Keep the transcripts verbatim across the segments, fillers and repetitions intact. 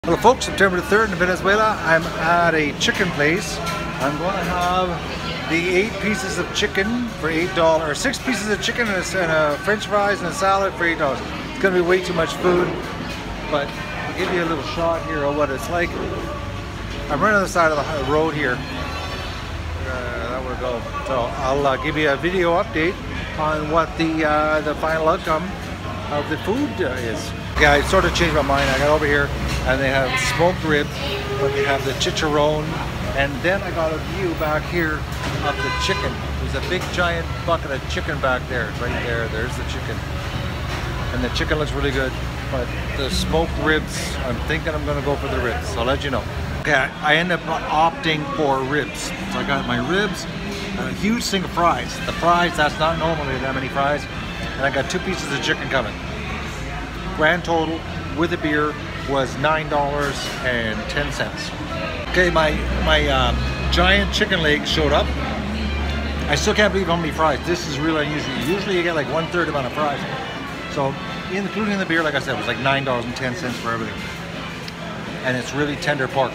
Hello folks, September the third in Venezuela. I'm at a chicken place. I'm going to have the eight pieces of chicken for eight dollars, or six pieces of chicken and a, and a french fries and a salad for eight dollars. It's going to be way too much food, but I'll give you a little shot here of what it's like. I'm right on the side of the road here. Uh, that would go. So I'll uh, give you a video update on what the, uh, the final outcome of the food uh, is. Yeah, I sort of changed my mind. I got over here and they have smoked ribs, but they have the chicharron, and then I got a view back here of the chicken. There's a big giant bucket of chicken back there. It's right there. There's the chicken. And the chicken looks really good, but the smoked ribs, I'm thinking I'm gonna go for the ribs. I'll let you know. Okay, I end up opting for ribs. So I got my ribs, and a huge thing of fries. The fries, that's not normally that many fries. And I got two pieces of chicken coming. Grand total with a beer was nine dollars and ten cents. Okay, my my um, giant chicken leg showed up. I still can't believe how many fries. This is really unusual. Usually you get like one third amount of fries. So including the beer, like I said, it was like nine dollars and ten cents for everything. And it's really tender pork.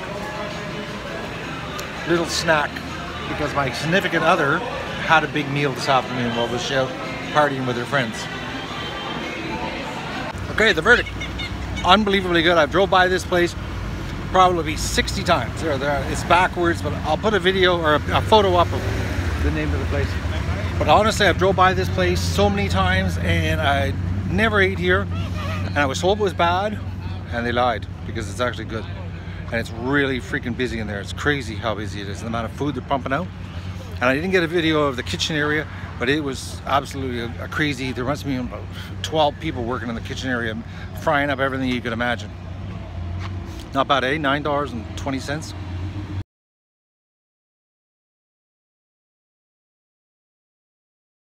Little snack, because my significant other had a big meal this afternoon while we was out partying with her friends. Okay, the verdict. Unbelievably good. I've drove by this place probably sixty times. There, there. It's backwards, but I'll put a video or a, a photo up of the name of the place. But honestly, I've drove by this place so many times and I never ate here. And I was told it was bad, and they lied, because it's actually good. And it's really freaking busy in there. It's crazy how busy it is, the amount of food they're pumping out. And I didn't get a video of the kitchen area, but it was absolutely a, a crazy. There must be about twelve people working in the kitchen area, frying up everything you could imagine. Not bad, eh? nine dollars and twenty cents.